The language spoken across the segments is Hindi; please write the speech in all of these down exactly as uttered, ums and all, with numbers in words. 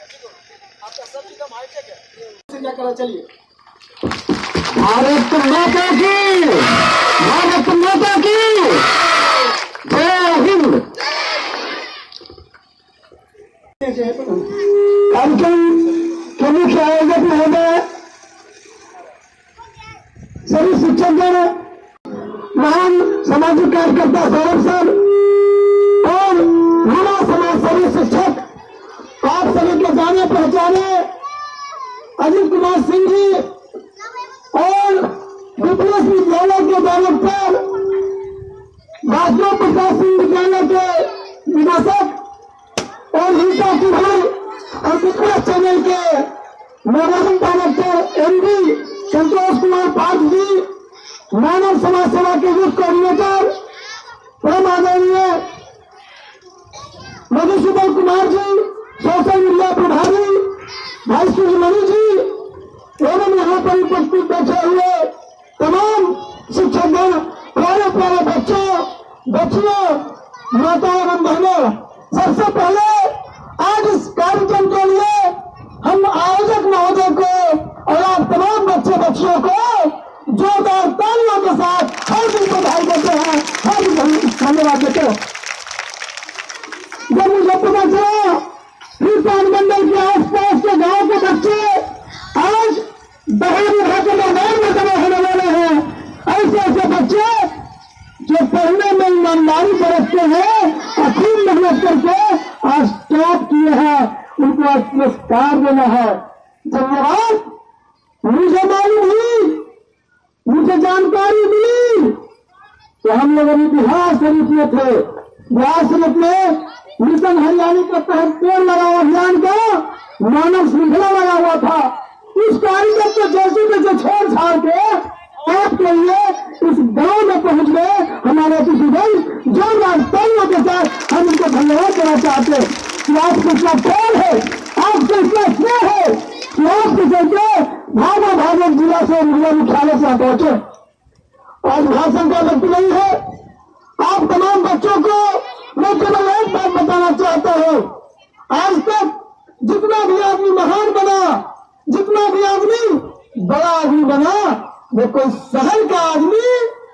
आपका सब चीज हाईटेक है। क्या करा, चलिए। भारत माता की, भारत माता की जय हिंद। कार्यक्रम के मुख्य आयोजक महोदय, सभी शिक्षकगण, महान सामाजिक कार्यकर्ता सौरभ सर और युवा समाज सेवी शिक्षक, आप सभी के जाने पहचाने अजीत कुमार सिंह जी और विप्लव विद्यालय के डायरेक्टर, राजदेव प्रसाद सिंह विद्यालय के निदेशक और हिंसा टीवी और विप्लव चैनल के managing director M D Santosh Kumar पाठ जी, मानव समाज सेवा के यूथ कोऑर्डिनेटर परम आदरणीय मधुसूदन कुमार जी, सोशल मीडिया प्रभारी भाई सूर्यमणि जी एवं यहाँ पर उपस्थित बैठे हुए तमाम शिक्षकगण, प्यारे प्यारे बच्चों, बच्चियों, माता एवं बहनों, सबसे पहले आज इस कार्यक्रम के लिए हम आयोजक महोदय को और आप तमाम बच्चे बच्चियों को जोरदार तालियों के साथ हार्दिक बधाई देते हैं, हार्दिक धन्यवाद देते हैं। जब मुझे पता चला हिंसा मंडल के आसपास के गांव के बच्चे आज बहादुर के मैदान में जमा होने वाले हैं, ऐसे ऐसे बच्चे जो पढ़ने में ईमानदारी बरतते हैं और खूब मेहनत करके आज टॉप किए हैं, उनको आज पुरस्कार देना है। धन्यवाद। मुझे मालूम हुई, मुझे जानकारी मिली तो हम लोग अभी बिहार शरीफ में थे। बिहार शरीफ में मिशन हरियाणी के तहत पेड़ लगाओ अभियान का मानव श्रृंखला लगा हुआ था। उस कार्यक्रम को जैसे तैसे छोड़ छाड़ के आपके लिए इस गांव में पहुंच गए हमारे किसी भाई, जोरदार तालियों के साथ हम उनको धन्यवाद देना चाहते हैं कि आपको इतना प्यार है, आपको इतना स्नेह है कि आपके चलते भागो भागो जिला से जिला मुख्यालय से पहुंचे। आज भाषण का वक्त नहीं है। आप तमाम बच्चों को मैं केवल एक बात बताना चाहता हूं, आज तक जितना भी आदमी महान बना, जितना भी आदमी बड़ा आदमी बना, वो कोई शहर का आदमी,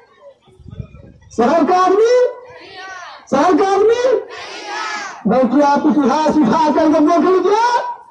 शहर का आदमी, शहर का आदमी बल्कि आप इतिहास उठा करके देख लीजिए,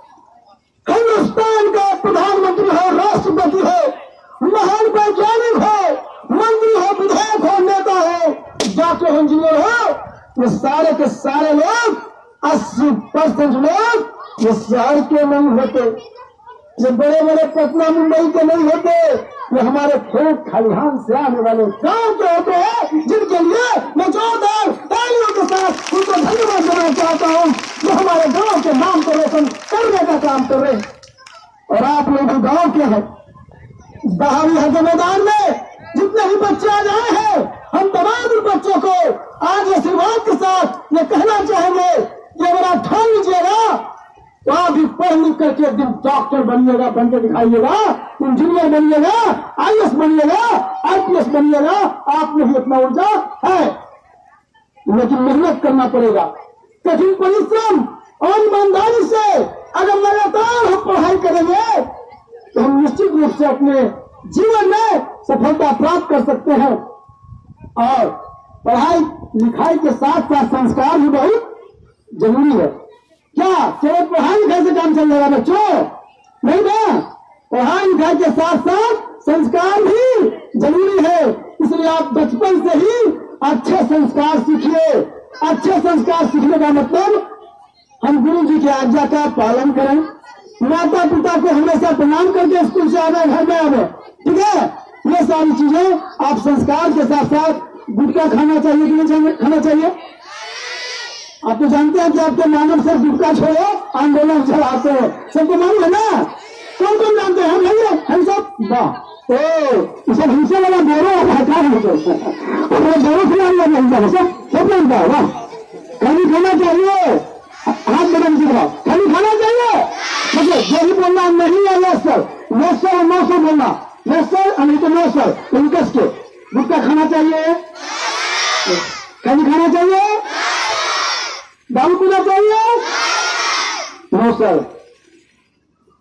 हिंदुस्तान का प्रधानमंत्री हो, राष्ट्रपति हो, महान वैज्ञानिक हो, मंत्री हो, विधायक हो, नेता हो, डॉक्टर इंजीनियर हो, ये सारे के सारे लोग, अस्सी परसेंट लोग ये शहर के नहीं होते, ये बड़े बड़े पटना मुंबई के नहीं होते, ये हमारे खेत खलिहान से आने वाले गांव के होते हैं, जिनके लिए मैं जोरदार तालियों के साथ उनको धन्यवाद देना चाहता हूं, जो हमारे गांव के नाम को रोशन करने का काम कर रहे हैं। और आप लोग गांव के हैं, बहाली है के मैदान में जितने भी बच्चे आज आए हैं, हम तमाम बच्चों को आज आशीर्वाद के साथ ये कहना चाहेंगे कि अगर आप ठान लीजिएगा तो आप भी पढ़ लिख करके एक दिन डॉक्टर बनिएगा, बनकर दिखाइएगा, इंजीनियर बनिएगा, आई ए एस बनिएगा, आई पी एस बनिएगा, आप में ही अपना ऊर्जा है, लेकिन मेहनत करना पड़ेगा, कठिन परिश्रम और ईमानदारी से अगर लगातार हम पढ़ाई करेंगे तो हम निश्चित रूप से अपने जीवन में सफलता प्राप्त कर सकते हैं। और पढ़ाई लिखाई के साथ साथ संस्कार भी बहुत जरूरी है। क्या केवल पढ़ाई लिखाई से काम चल जाएगा बच्चों? नहीं ना, पढ़ाई लिखाई के साथ साथ संस्कार भी जरूरी है। इसलिए आप बचपन से ही अच्छे संस्कार सीखिए। अच्छे संस्कार सीखने का मतलब हम गुरु जी की आज्ञा का पालन करें, माता पिता को हमेशा प्रणाम करके स्कूल से आवे, घर में आवे, ठीक है। ये सारी चीजें आप संस्कार के साथ साथ गुटखा खाना चाहिए कि नहीं खाना चाहिए? आप तो जानते हैं कि आपके मानव से गुटखा छोड़ो आंदोलन चलाते हैं, सबको मालूम है ना? कौन कौन जानते हैं? हम भैया हम सब वाह ओ सब हिंसा वाला बोरो हटा बोरो खिला सब सब जानता है। वाह, खाली खाना चाहिए, हाथ बदल दिखाओ, खाली खाना चाहिए, मतलब जो भी बोलना नहीं है yes sir, yes sir no sir बोलना, यस सर नहीं तो नो सर, इनकस के गुटखा खाना चाहिए, खाली खाना चाहिए, दारू पीना चाहिए, नो सर,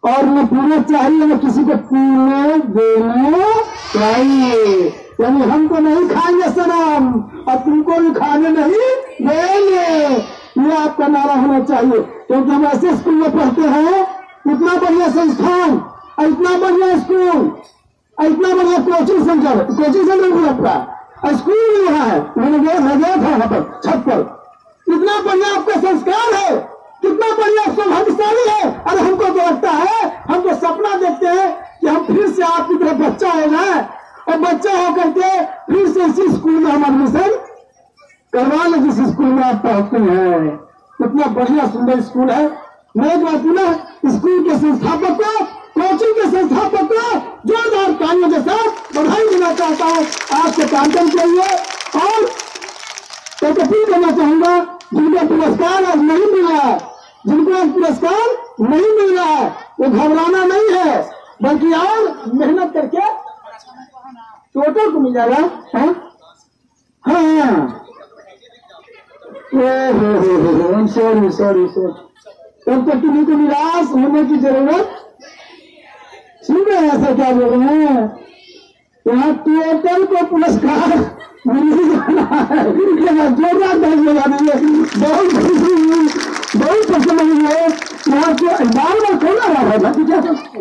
और न पीना चाहिए न किसी को पीने देना चाहिए। यानी हम तो नहीं खाएंगे सनम और तुमको भी खाने नहीं देंगे, ये आपका नारा होना चाहिए। क्योंकि हम ऐसे स्कूल में पढ़ते हैं, इतना बढ़िया संस्थान, इतना बढ़िया स्कूल, इतना बढ़िया कोचिंग सेंटर, कोचिंग सेंटर भी लगता है, स्कूल भी यहाँ है, मैंने गया मैं गया था वहां पर छत पर। कितना बढ़िया आपका संस्कार है, कितना बढ़िया सौभाग्यशाली है। अरे हमको तो लगता है, हम तो सपना देखते हैं कि हम फिर से आपकी तरह बच्चा हो जाए और बच्चा होकर के फिर से इसी स्कूल में हम एडमिशन करवा लें जिस स्कूल में आप पढ़ते हैं। कितना बढ़िया सुंदर स्कूल है। मैं एक बार पुनः स्कूल के संस्थापक को, कोचिंग के संस्थापक को जोरदार तालियों के साथ बधाई देना चाहता हूँ आपके कार्यक्रम के लिए। और एक अपील करना चाहूंगा, जिनको पुरस्कार आज नहीं मिल रहा है, जिनको आज पुरस्कार नहीं मिल रहा है, वो घबराना नहीं है, बल्कि और मेहनत करके टोटल को मिल जाएगा। हाँ हाँ, सॉरी सॉरी सॉरी, तब तक किसी को निराश होने की जरूरत। सुन रहे हैं ऐसा क्या बोल रहे हैं, यहाँ टोटल को पुरस्कार मिल ही जाना है। जोरदार दर्ज लगा देंगे, बहुत खुशी, बहुत पसंद हुई है। यहाँ से बार बार खोला रहा है क्या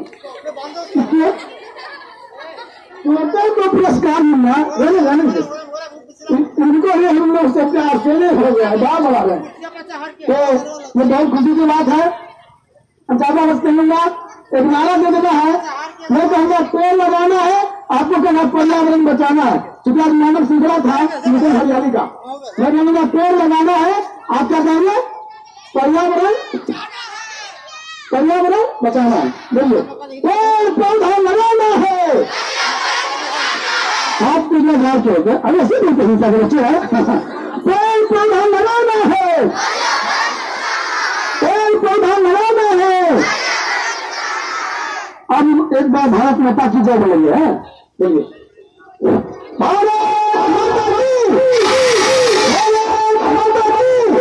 टोटल को पुरस्कार मिलना, रहने रहने इनको ही हम लोग सब प्यार से हो गया है, बार बड़ा रहे। तो ये बहुत खुशी की बात है। ज्यादा बस कहूंगा, एक नारा दे देना है, मैं कहूँगा पेड़ लगाना है, आपको कहना पर्यावरण बचाना है। चूंकि आज मानव श्रृंखला था मिशन हरियाली का, मैं कहूँगा पेड़ लगाना है, आप क्या कहेंगे, पर्यावरण पर्यावरण बचाना है। बोलिए, पेड़ पौधा लगाना है। आप कुछ लगा के होते, अरे ऐसे नहीं कहीं का बच्चे है, पेड़ पौधा लगाना है, पेड़ पौधा लगाना है। अब एक बार भारत माता की जय बोलेंगे, है बोलिए, भारत माता की, भारत माता की।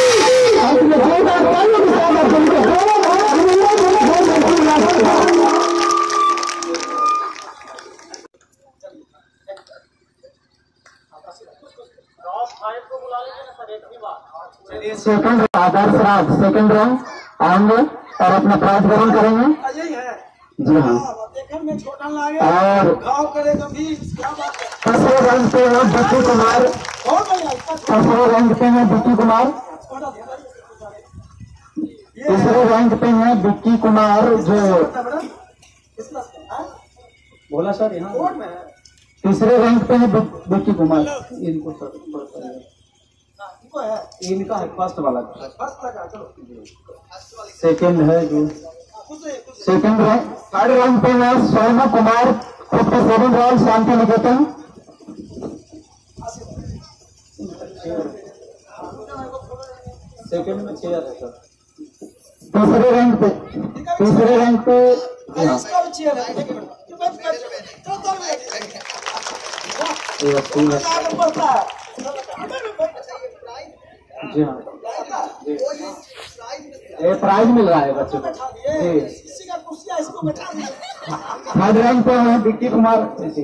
Second Adarsh Raj second rank आएंगे और अपना प्राइज ग्रहण करेंगे। जी हाँ, और तीसरे रैंक पे है बिक्की कुमार, तीसरे रैंक पे है बिक्की कुमार, तीसरे रैंक पे है बिक्की कुमार जो बोला सर, यहाँ तीसरे रैंक पे है बिक्की कुमार। इनको इनका है फर्स्ट वाला, सेकंड है जो सेकंड रैंक। थर्ड रैंक पे है Sonu Kumar, fifty seven royal Shanti Niketan. Second में चेयर है सर। तीसरे रैंक पे, तीसरे रैंक पे जी हाँ, ये प्राइज मिल रहा है बच्चों को जी। थर्ड रैंक पे है बिक्की कुमार,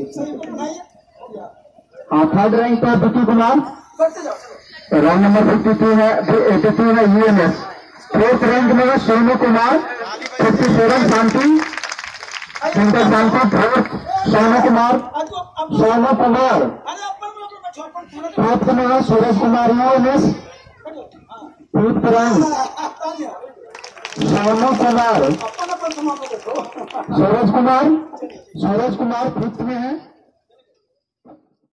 हाँ थर्ड रैंक पे Bikki Kumar. Rank number fifty two है, एटी टू है यूएनएस। फोर्थ रैंक में है Sonu Kumar, fifty seven Shanti centre Shanti. Fourth Sonu Kumar, Sonu Kumar. Fifth में है Suraj Kumar UNS, fifth rank Sonu Kumar, Suraj Kumar, Suraj Kumar fifth में है।